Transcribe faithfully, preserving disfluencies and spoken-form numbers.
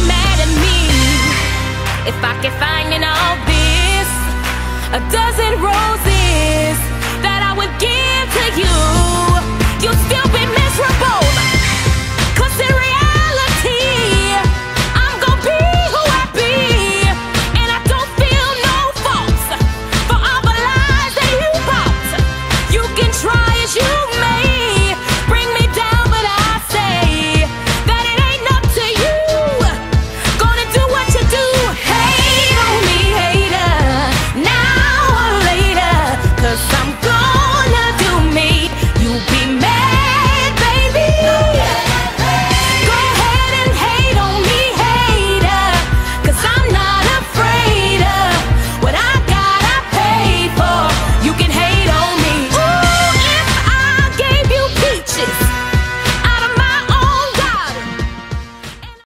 mad at me. If I can find in all this a dozen roses that I would give to you, you'll still be mad.